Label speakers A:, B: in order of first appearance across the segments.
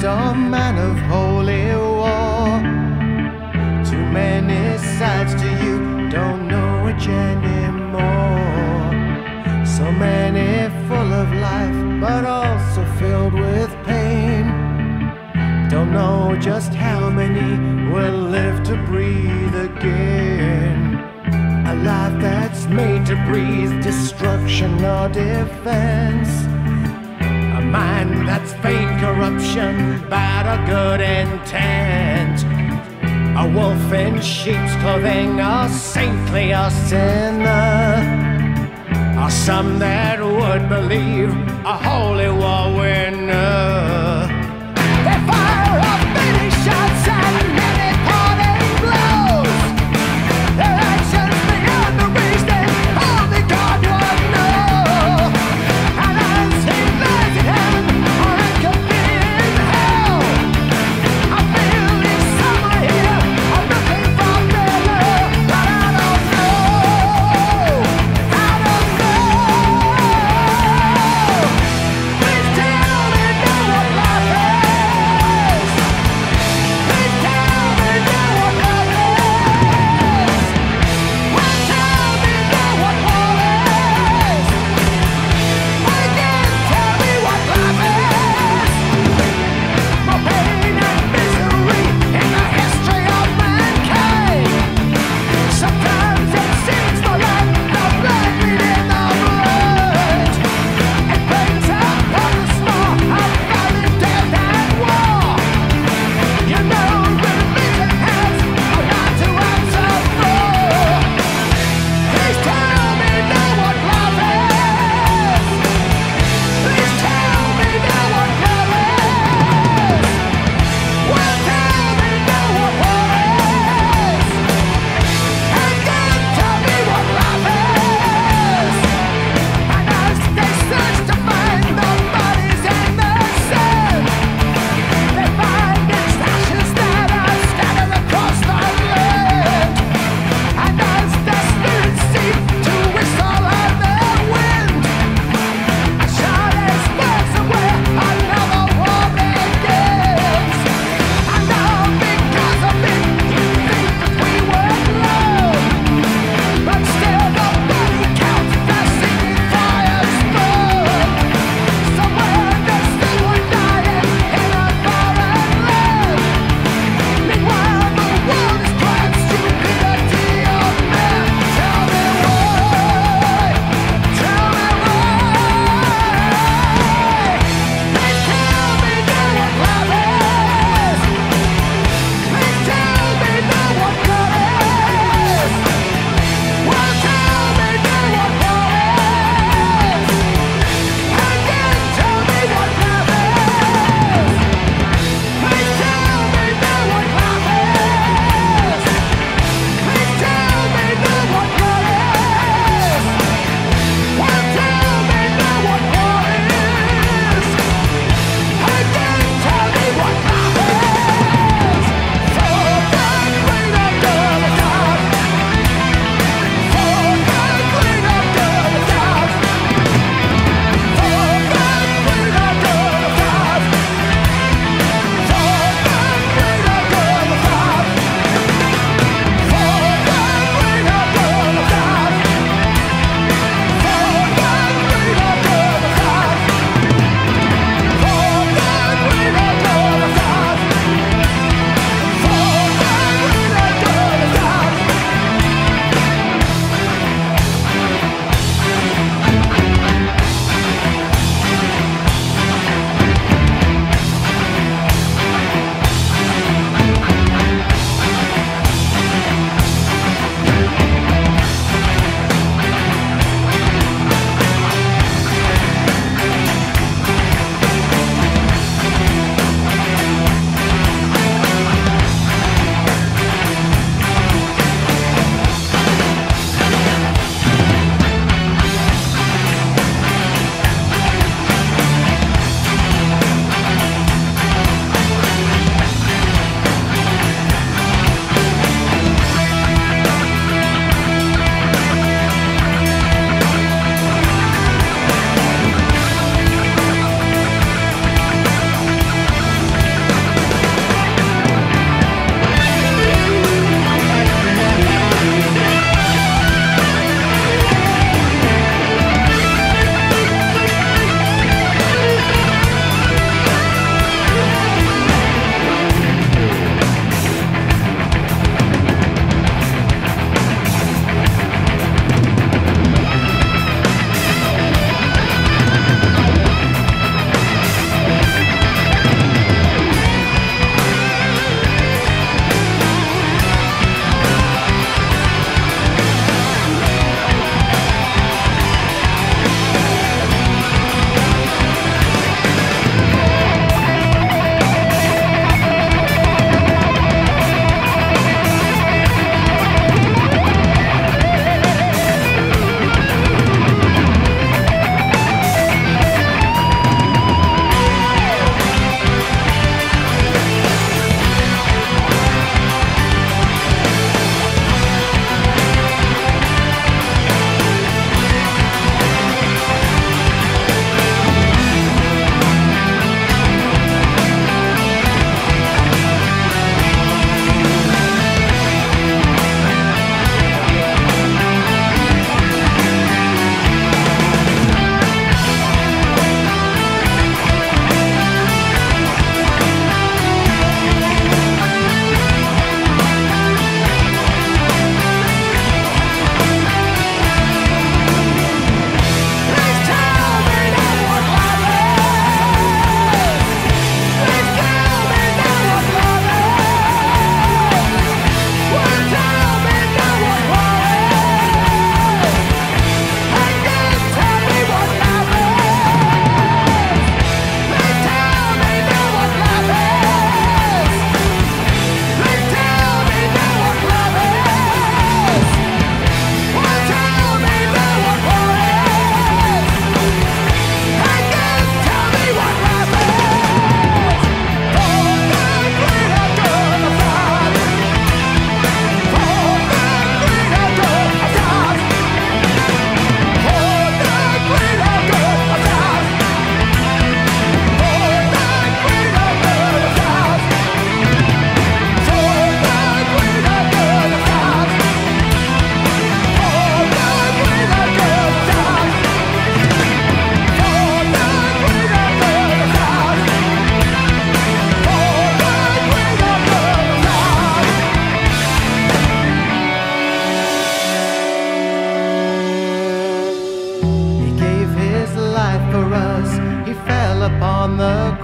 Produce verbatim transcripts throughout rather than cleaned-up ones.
A: a man of holy war. Too many sides to you, don't know which anymore. So many full of life, but also filled with pain. Don't know just how many will live to breathe again. A life that's made to breathe destruction or defense. A mind that's feigned corruption, bad or good intent. A wolf in sheep's clothing, a saintly or sinner, or some that would believe a holy war winner. They fire off many shots and many parting blows. Their actions beyond the reason only God would know. And as he lies in heaven or it could be in hell, I feel he's somewhere here. I'm looking for better, but I don't know. I don't know. Please tell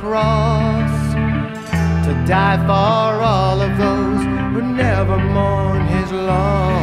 A: cross to die for all of those who never mourn his loss.